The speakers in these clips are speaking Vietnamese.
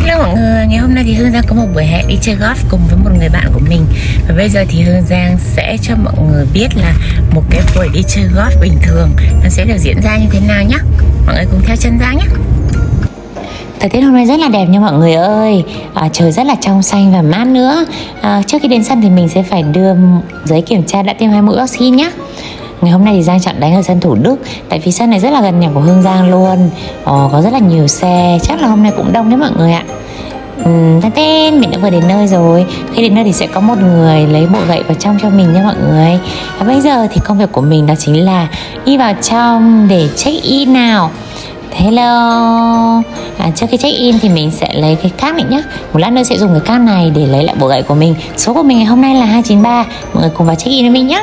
Hello mọi người, ngày hôm nay thì Hương Giang có một buổi hẹn đi chơi golf cùng với một người bạn của mình. Và bây giờ thì Hương Giang sẽ cho mọi người biết là một cái buổi đi chơi golf bình thường nó sẽ được diễn ra như thế nào nhé. Mọi người cùng theo chân Giang nhé. Thời tiết hôm nay rất là đẹp nha mọi người ơi, trời rất là trong xanh và mát nữa. Trước khi đến sân thì mình sẽ phải đưa giấy kiểm tra đã tiêm 2 mũi vaccine nhé. Ngày hôm nay thì Giang chọn đánh ở sân Thủ Đức, tại vì sân này rất là gần nhà của Hương Giang luôn. Có rất là nhiều xe, chắc là hôm nay cũng đông đấy mọi người ạ. Mình đã vừa đến nơi rồi. Khi đến nơi thì sẽ có một người lấy bộ gậy vào trong cho mình nha mọi người. Và bây giờ thì công việc của mình đó chính là đi vào trong để check in nào. Hello. Trước khi check in thì mình sẽ lấy cái card này nhé. Một lát nữa sẽ dùng cái card này để lấy lại bộ gậy của mình. Số của mình ngày hôm nay là 293. Mọi người cùng vào check in với mình nhé.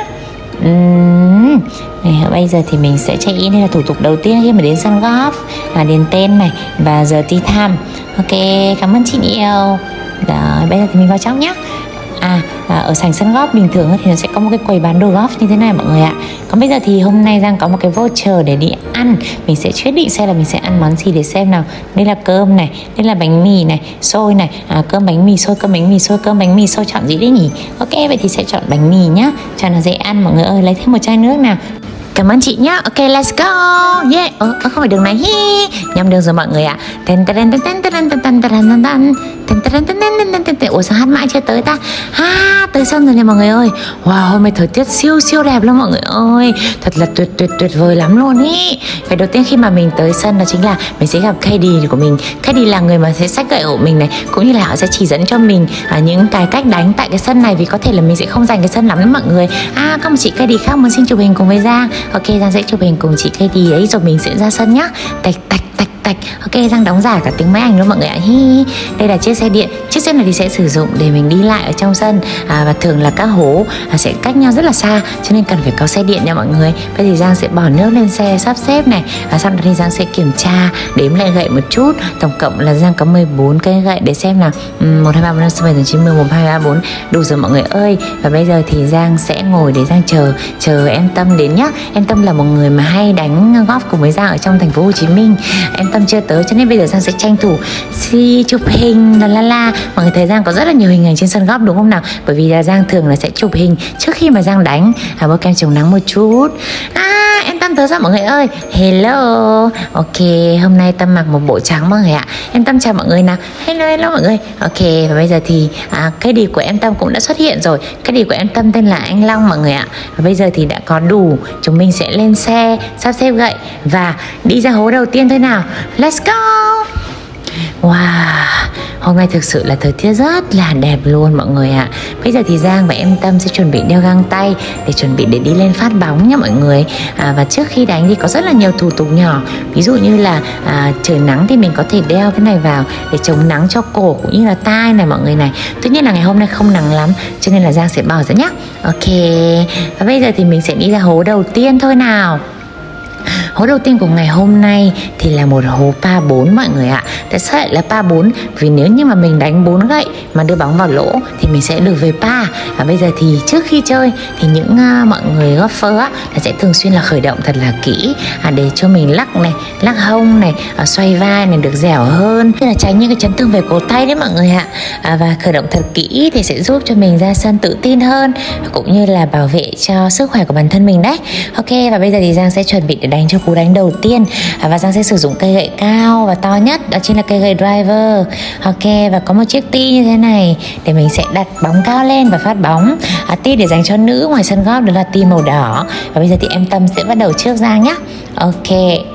Bây giờ thì mình sẽ check in. Đây là thủ tục đầu tiên khi mà đến sân golf, điền tên này và giờ tee time. Ok, cảm ơn chị nhiều. Rồi, bây giờ thì mình vào trong nhé. Ở sảnh sân golf bình thường thì nó sẽ có một cái quầy bán đồ golf như thế này mọi người ạ. Còn bây giờ thì hôm nay Giang có một cái voucher để đi ăn. Mình sẽ quyết định xem là mình sẽ ăn món gì để xem nào. Đây là cơm này, đây là bánh mì này, xôi này, cơm bánh mì, xôi, cơm bánh mì, xôi, cơm bánh mì, xôi, chọn gì đấy nhỉ? Ok, vậy thì sẽ chọn bánh mì nhá, cho nó dễ ăn mọi người ơi. Lấy thêm một chai nước nào. Cảm ơn chị nhá. Ok, let's go. Yeah. Không phải đường này. Nhầm đường rồi mọi người ạ. Ủa sao hát mãi chưa tới ta? Tới sân rồi nè mọi người ơi. Wow, hôm nay thời tiết siêu đẹp lắm mọi người ơi. Thật là tuyệt vời lắm luôn ý. Vậy đầu tiên khi mà mình tới sân đó chính là mình sẽ gặp Katie của mình. Katie là người mà sẽ xách gậy của mình này, cũng như là họ sẽ chỉ dẫn cho mình những cái cách đánh tại cái sân này, vì có thể là mình sẽ không giành cái sân lắm đó mọi người. Có một chị Katie khác muốn xin chụp hình cùng với Giang. Ok, Giang sẽ chụp hình cùng chị Katie ấy rồi mình sẽ ra sân nhá. Tạch. Ok, Giang đóng giả cả tiếng máy ảnh luôn mọi người ạ. Đây là chiếc xe điện. Chiếc xe này thì sẽ sử dụng để mình đi lại ở trong sân, và thường là các hố sẽ cách nhau rất là xa, cho nên cần phải có xe điện nha mọi người. Bây giờ Giang sẽ bỏ nước lên xe sắp xếp này, và sau đó thì Giang sẽ kiểm tra đếm lại gậy một chút. Tổng cộng là Giang có 14 cây gậy để xem là 1, 2, 3, 4, 5, 6, 7, 8, 9, 10, 1, 2, 3, 4 đủ rồi mọi người ơi. Và bây giờ thì Giang sẽ ngồi để Giang chờ em Tâm đến nhá. Em Tâm là một người mà hay đánh golf cùng với Giang ở trong thành phố Hồ Chí Minh. Em Tâm chưa tới cho nên bây giờ Giang sẽ tranh thủ chụp hình la. Mọi người thấy Giang có rất là nhiều hình ảnh trên sân golf đúng không nào? Bởi vì là Giang thường là sẽ chụp hình trước khi mà Giang đánh, bôi kem chống nắng một chút. Em Tâm tới rồi mọi người ơi. Hello. Ok, hôm nay Tâm mặc một bộ trắng mọi người ạ. Em Tâm chào mọi người nào. Hello mọi người. Ok, và bây giờ thì cái đi của em Tâm cũng đã xuất hiện rồi. Cái đi của em Tâm tên là anh Long mọi người ạ. Và bây giờ thì đã có đủ. Chúng mình sẽ lên xe, sắp xếp gậy và đi ra hố đầu tiên thôi nào. Let's go. Wow, hôm nay thực sự là thời tiết rất là đẹp luôn mọi người ạ. Bây giờ thì Giang và em Tâm sẽ chuẩn bị đeo găng tay để chuẩn bị để đi lên phát bóng nha mọi người. Và trước khi đánh thì có rất là nhiều thủ tục nhỏ. Ví dụ như là trời nắng thì mình có thể đeo cái này vào để chống nắng cho cổ cũng như là tai này mọi người này. Tuy nhiên là ngày hôm nay không nắng lắm cho nên là Giang sẽ bỏ ra nhé. Ok, và bây giờ thì mình sẽ đi ra hố đầu tiên thôi nào. Hố đầu tiên của ngày hôm nay thì là một hố pa 4 mọi người ạ. Tại sao lại là pa 4? Vì nếu như mà mình đánh 4 gậy mà đưa bóng vào lỗ thì mình sẽ được về pa. Và bây giờ thì trước khi chơi thì những mọi người golfer là sẽ thường xuyên là khởi động thật là kỹ để cho mình lắc này, lắc hông này, xoay vai này được dẻo hơn, tức là tránh những cái chấn thương về cổ tay đấy mọi người ạ. Và khởi động thật kỹ thì sẽ giúp cho mình ra sân tự tin hơn, cũng như là bảo vệ cho sức khỏe của bản thân mình đấy. Ok, và bây giờ thì Giang sẽ chuẩn bị để đánh cho cú đánh đầu tiên, và Giang sẽ sử dụng cây gậy cao và to nhất, đó chính là cây gậy driver. Ok, và có một chiếc tee như thế này để mình sẽ đặt bóng cao lên và phát bóng. Tee để dành cho nữ ngoài sân golf đó là tee màu đỏ. Và bây giờ thì em Tâm sẽ bắt đầu trước Giang nhé. Ok,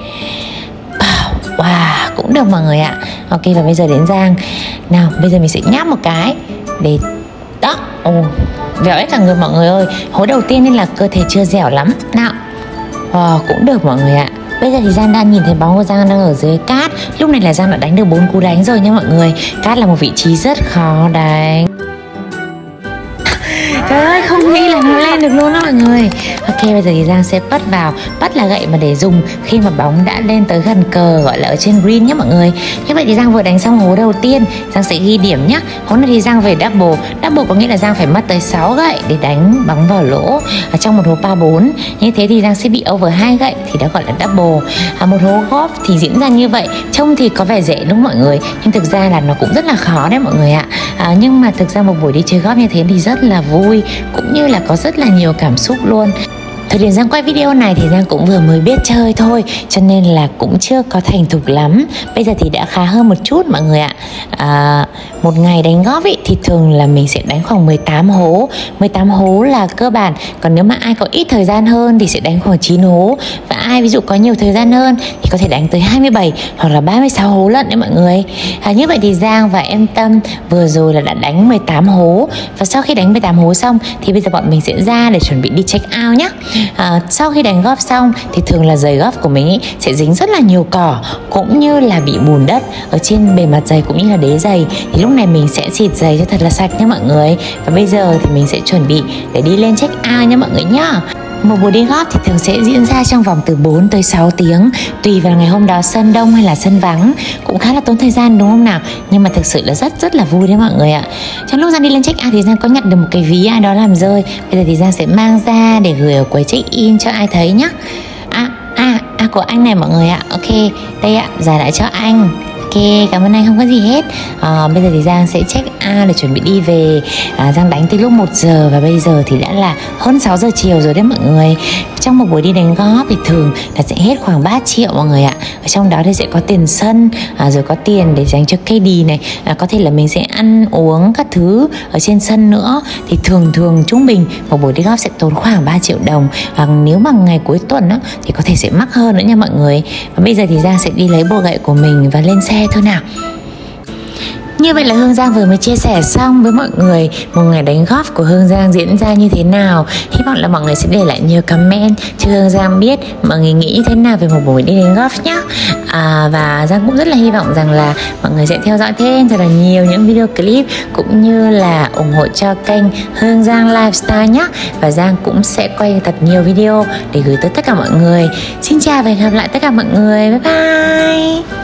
wow, cũng được mọi người ạ. Ok, và bây giờ đến Giang. Nào, bây giờ mình sẽ nháp một cái để đó. Vẹo hết cả người mọi người ơi. Hố đầu tiên nên là cơ thể chưa dẻo lắm. Nào, cũng được mọi người ạ. Bây giờ thì Giang đang nhìn thấy bóng của Giang đang ở dưới cát. Lúc này là Giang đã đánh được 4 cú đánh rồi nha mọi người. Cát là một vị trí rất khó đánh. Trời ơi, không nghĩ là nó lên được luôn đó mọi người. Ok, bây giờ thì Giang sẽ pất vào. Pất là gậy mà để dùng khi mà bóng đã lên tới gần cờ, gọi là ở trên green nhé mọi người. Như vậy thì Giang vừa đánh xong hố đầu tiên, Giang sẽ ghi điểm nhé. Hố này thì Giang về double. Double có nghĩa là Giang phải mất tới 6 gậy để đánh bóng vào lỗ ở trong một hố pa 4. Như thế thì Giang sẽ bị over 2 gậy thì đã gọi là double. Một hố golf thì diễn ra như vậy, trông thì có vẻ dễ đúng không mọi người, nhưng thực ra là nó cũng rất là khó đấy mọi người ạ. Nhưng mà thực ra một buổi đi chơi golf như thế thì rất là vui, cũng như là có rất là nhiều cảm xúc luôn. Thời điểm Giang quay video này thì Giang cũng vừa mới biết chơi thôi, cho nên là cũng chưa có thành thục lắm. Bây giờ thì đã khá hơn một chút mọi người ạ. Một ngày đánh golf ý, thì thường là mình sẽ đánh khoảng 18 hố. 18 hố là cơ bản. Còn nếu mà ai có ít thời gian hơn thì sẽ đánh khoảng 9 hố. Và ai ví dụ có nhiều thời gian hơn thì có thể đánh tới 27 hoặc là 36 hố lận đấy mọi người. Như vậy thì Giang và em Tâm vừa rồi là đã đánh 18 hố. Và sau khi đánh 18 hố xong thì bây giờ bọn mình sẽ ra để chuẩn bị đi check out nhé. Sau khi đánh golf xong thì thường là giày golf của mình ý, sẽ dính rất là nhiều cỏ cũng như là bị bùn đất ở trên bề mặt giày cũng như là đế giày. Thì lúc này mình sẽ xịt giày cho thật là sạch nhé mọi người. Và bây giờ thì mình sẽ chuẩn bị để đi lên check out nhé mọi người nhá. Một buổi đi golf thì thường sẽ diễn ra trong vòng từ 4 tới 6 tiếng, tùy vào ngày hôm đó sân đông hay là sân vắng. Cũng khá là tốn thời gian đúng không nào, nhưng mà thực sự là rất là vui đấy mọi người ạ. Trong lúc Giang đi lên check out thì Giang có nhặt được một cái ví ai đó làm rơi. Bây giờ thì Giang sẽ mang ra để gửi ở quầy check in cho ai thấy nhá. Của anh này mọi người ạ. Ok, đây ạ, giá lại cho anh. Ok, cảm ơn anh, không có gì hết. Bây giờ thì Giang sẽ check out để chuẩn bị đi về. Giang đánh từ lúc 1 giờ và bây giờ thì đã là hơn 6 giờ chiều rồi đấy mọi người. Trong một buổi đi đánh golf thì thường là sẽ hết khoảng 3 triệu mọi người ạ. Ở trong đó thì sẽ có tiền sân, rồi có tiền để dành cho KD này, có thể là mình sẽ ăn uống các thứ ở trên sân nữa. Thì thường trung bình một buổi đi golf sẽ tốn khoảng 3 triệu đồng. Và nếu mà ngày cuối tuần á, thì có thể sẽ mắc hơn nữa nha mọi người. Và bây giờ thì Giang sẽ đi lấy bộ gậy của mình và lên xe thôi nào. Như vậy là Hương Giang vừa mới chia sẻ xong với mọi người một ngày đánh golf của Hương Giang diễn ra như thế nào. Hy vọng là mọi người sẽ để lại nhiều comment cho Hương Giang biết mọi người nghĩ như thế nào về một buổi đi đánh golf nhé. Và Giang cũng rất là hy vọng rằng là mọi người sẽ theo dõi thêm thật là nhiều những video clip cũng như là ủng hộ cho kênh Hương Giang Lifestyle nhé. Và Giang cũng sẽ quay thật nhiều video để gửi tới tất cả mọi người. Xin chào và hẹn gặp lại tất cả mọi người. Bye bye.